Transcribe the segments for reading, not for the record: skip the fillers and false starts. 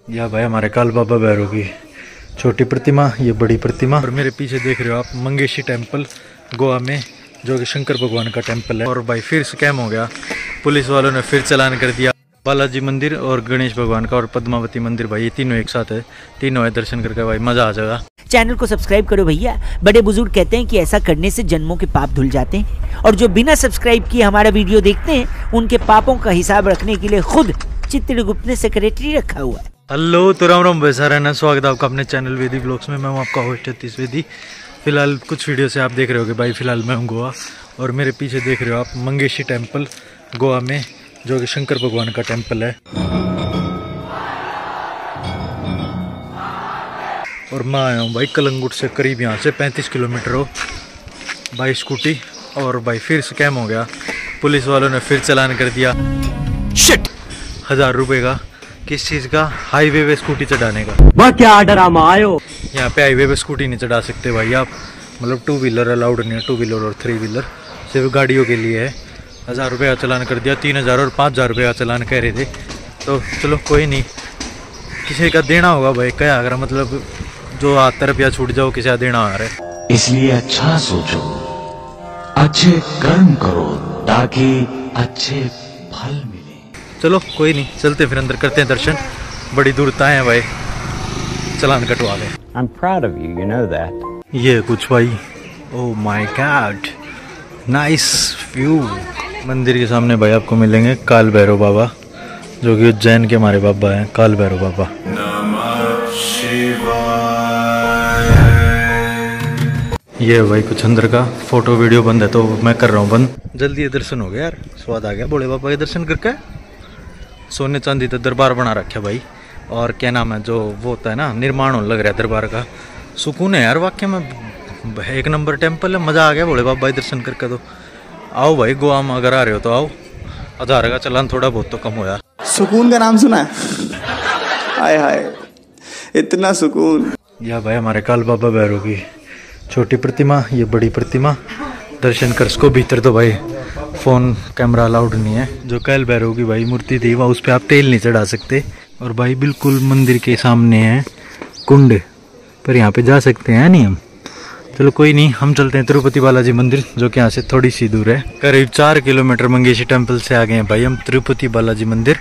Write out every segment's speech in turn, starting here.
यह भाई हमारे काल बाबा भैरव की छोटी प्रतिमा, ये बड़ी प्रतिमा। और मेरे पीछे देख रहे हो आप मंगेशी टेम्पल गोवा में, जो कि शंकर भगवान का टेम्पल है। और भाई फिर स्कैम हो गया, पुलिस वालों ने फिर चालान कर दिया। बालाजी मंदिर और गणेश भगवान का और पद्मावती मंदिर, भाई ये तीनों एक साथ है, तीनों है, दर्शन करके भाई मजा आ जाएगा। चैनल को सब्सक्राइब करो भैया, बड़े बुजुर्ग कहते हैं कि ऐसा करने से जन्मों के पाप धुल जाते हैं, और जो बिना सब्सक्राइब किए हमारा वीडियो देखते हैं उनके पापों का हिसाब रखने के लिए खुद चित्रगुप्त ने सेक्रेटरी रखा हुआ है। हेलो तो राम राम वैसा रहना, स्वागत है आपका अपने चैनल वेदी ब्लॉग्स में। मैं हूँ आपका होस्ट सतीश वेदी। फिलहाल कुछ वीडियो से आप देख रहे होगे भाई, फिलहाल मैं हूँ गोवा, और मेरे पीछे देख रहे हो आप मंगेशी टेम्पल गोवा में, जो कि शंकर भगवान का टेम्पल है। और मैं आया हूँ भाई कलंगुट से, करीब यहाँ से 35 किलोमीटर हो बाई स्कूटी। और भाई फिर स्कैम हो गया, पुलिस वालों ने फिर चालान कर दिया। शिट! 1000 रुपये का। किस चीज़ का? हाईवे पे स्कूटी चढ़ाने का। वह क्या ड्रामा आयो। यहाँ पे हाईवे पे स्कूटी नहीं चढ़ा सकते भाई आप, मतलब 2 व्हीलर अलाउड नहीं है, 2 व्हीलर और 3 व्हीलर सिर्फ गाड़ियों के लिए है। 1000 रुपये का चालान कर दिया, 3000 और 5000 रुपये का चालान कह रहे थे। तो चलो कोई नहीं, किसी का देना होगा भाई, क्या अगर मतलब जो हाथ तरफ या छूट जाओ, किसी का देना आ रहा है। इसलिए अच्छा सोचो, अच्छे कर्म करो, ताकि अच्छे फल मिले। चलो कोई नहीं, चलते फिर अंदर, करते हैं दर्शन। बड़ी दूर आए हैं भाई, चालान कटवा ले। I'm proud of you, you know that. ये कुछ भाई, oh my God, nice view. मंदिर के सामने भाई आपको मिलेंगे काल भैरव बाबा, जो कि उज्जैन के हमारे बाबा हैं, काल भैरव बाबा। ये भाई कुछ अंदर का फोटो वीडियो बंद है, तो मैं कर रहा हूँ बंद। जल्दी ये दर्शन हो गया यार, स्वाद आ गया भोले बाबा के दर्शन करके। सोने चांदी तो दरबार बना रखा भाई, और क्या नाम है जो वो होता है ना, निर्माण होने लग रहा है दरबार का। सुकून है यार वाकई में, एक नंबर टेम्पल है, मज़ा आ गया भोले बाबा दर्शन करके। तो आओ भाई गोवा में अगर आ रहे हो तो आओ, 1000 का चालान थोड़ा बहुत तो कम हो यार। सुकून का नाम सुना है? हाय हाय, इतना सुकून। यह भाई हमारे काल बाबा भैरव की छोटी प्रतिमा, ये बड़ी प्रतिमा। दर्शन कर सको भीतर, तो भाई फ़ोन कैमरा अलाउड नहीं है। जो काल भैरव की भाई मूर्ति थी वहाँ, उस पर आप तेल नहीं चढ़ा सकते। और भाई बिल्कुल मंदिर के सामने है कुंड, पर यहाँ पे जा सकते हैं नहीं हम। चलो कोई नहीं, हम चलते हैं तिरुपति बालाजी मंदिर, जो कि यहाँ से थोड़ी सी दूर है। करीब 4 किलोमीटर मंगेशी टेम्पल से आ गए हैं भाई हम तिरुपति बालाजी मंदिर।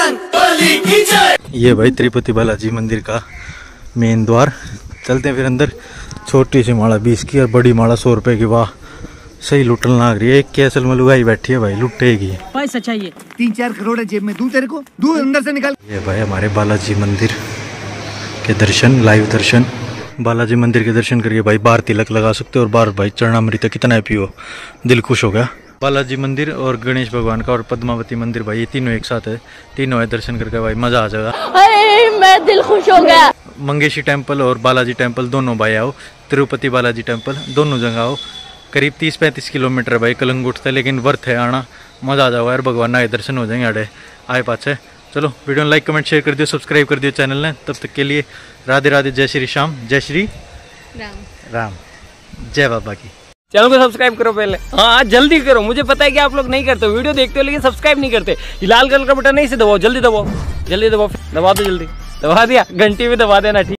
ये भाई तिरुपति बालाजी मंदिर का मेन द्वार। चलते हैं फिर अंदर। छोटी सी माला 20 की और बड़ी माला 100 रुपये की। वाह, सही लुटन लग रही है। एक कैसल में लुगाई बैठी है भाई, लुटेगी। पैसा चाहिए, 3-4 करोड़ जेब में, दूं तेरे को, दूं अंदर से निकाल। ये भाई हमारे बालाजी मंदिर के दर्शन, लाइव दर्शन। बालाजी मंदिर के दर्शन करके भाई बाहर तिलक लगा सकते हो, और बाहर भाई चरणामृत कितना है पियो, दिल खुश हो गया। बालाजी मंदिर और गणेश भगवान का और पद्मावती मंदिर, भाई ये तीनों एक साथ है, तीनों है, दर्शन करके भाई मजा आ जाएगा। अरे मैं दिल खुश हो गया। मंगेशी टेम्पल और बालाजी टेम्पल दोनों भाई आओ, तिरुपति बालाजी टेम्पल दोनों जगह आओ। करीब 30-35 किलोमीटर है भाई कलंगुट से, लेकिन वर्थ है आना, मजा आ जाएगा यार। भगवान आए दर्शन हो जाएंगे आड़े आए पाछे। चलो वीडियो लाइक कमेंट शेयर कर दियो, सब्सक्राइब कर दियो चैनल ने। तब तक के लिए राधे राधे, जय श्री श्याम, जय श्री राम, जय बाबा की। चैनल को सब्सक्राइब करो पहले, हाँ जल्दी करो। मुझे पता है कि आप लोग नहीं करते, वीडियो देखते हो लेकिन सब्सक्राइब नहीं करते। लाल कलर का बटन नहीं से दबाओ, जल्दी दबाओ, जल्दी दबाओ, दबा दो, जल्दी दबा दिया, घंटी भी दबा देना, ठीक।